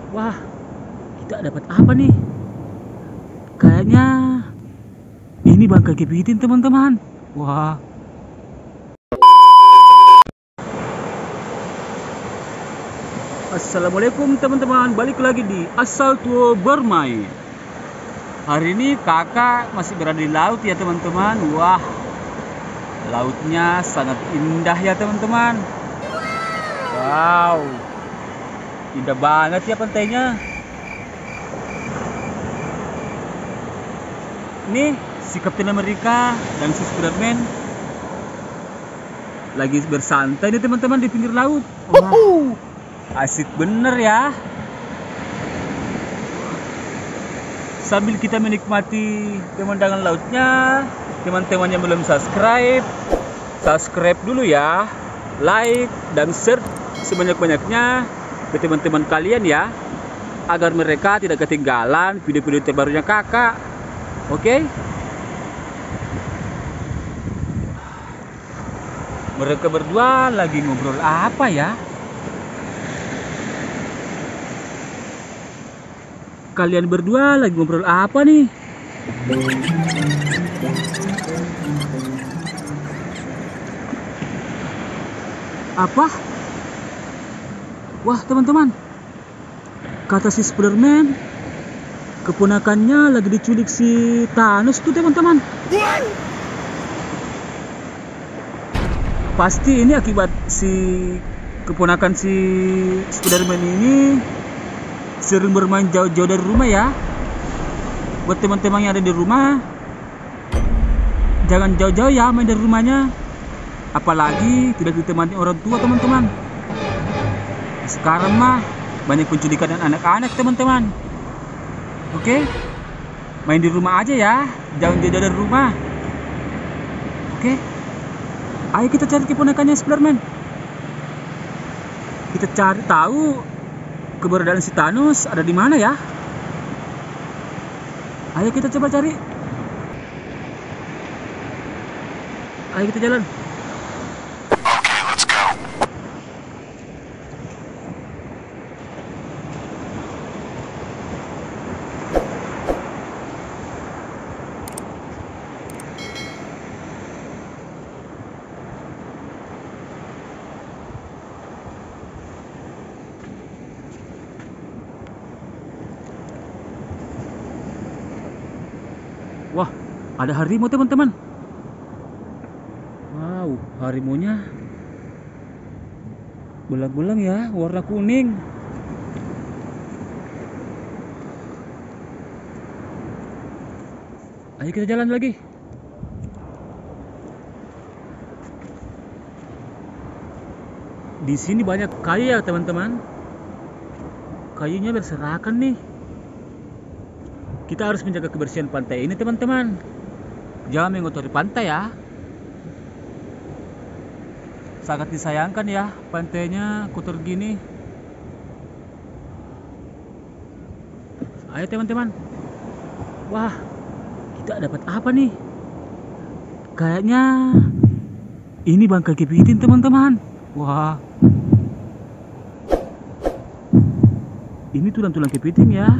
Wah, kita dapat apa nih? Kayaknya ini bangkai kepiting, teman-teman. Wah, assalamualaikum teman-teman. Balik lagi di Asal Tua Bermain. Hari ini kakak masih berada di laut ya teman-teman. Wah, lautnya sangat indah ya teman-teman. Wow, indah banget ya pantainya. Ini si Kapten Amerika dan si Spiderman lagi bersantai nih teman-teman di pinggir laut. Wah, asik bener ya. Sambil kita menikmati pemandangan lautnya, teman-teman yang belum subscribe, subscribe dulu ya. Like dan share sebanyak-banyaknya ke teman-teman kalian ya, agar mereka tidak ketinggalan video-video terbarunya kakak. Oke? Mereka berdua lagi ngobrol apa ya? Kalian berdua lagi ngobrol apa nih? Apa? Wah teman-teman, kata si Spiderman, keponakannya lagi diculik si Thanos tuh teman-teman. Pasti ini akibat si keponakan si Spiderman ini sering bermain jauh-jauh dari rumah ya. Buat teman-teman yang ada di rumah, jangan jauh-jauh ya main dari rumahnya. Apalagi tidak ditemani orang tua teman-teman. Sekarang mah banyak penculikan dan anak-anak teman-teman. Oke, main di rumah aja ya, jangan jauh dari rumah. Oke, ayo kita cari keponakannya Spiderman. Kita cari tahu keberadaan si Thanos ada di mana ya. Ayo kita coba cari. Ayo kita jalan. Wah, ada harimau teman-teman. Wow, harimaunya belang-belang ya, warna kuning. Ayo kita jalan lagi. Di sini banyak kayu ya teman-teman. Kayunya berserakan nih. Kita harus menjaga kebersihan pantai ini teman-teman. Jangan mengotori pantai ya. Sangat disayangkan ya pantainya kotor gini. Ayo teman-teman. Wah, kita dapat apa nih? Kayaknya ini bangkai kepiting teman-teman. Wah, ini tulang-tulang kepiting ya.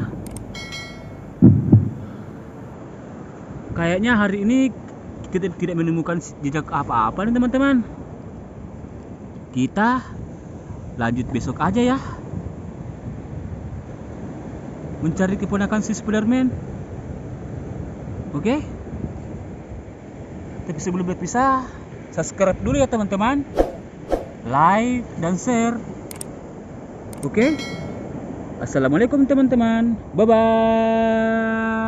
Kayaknya hari ini kita tidak menemukan jejak apa-apa nih teman-teman. Kita lanjut besok aja ya, mencari keponakan si Spiderman. Oke? Tapi sebelum berpisah, subscribe dulu ya teman-teman, like dan share. Oke? Assalamualaikum teman-teman. Bye-bye.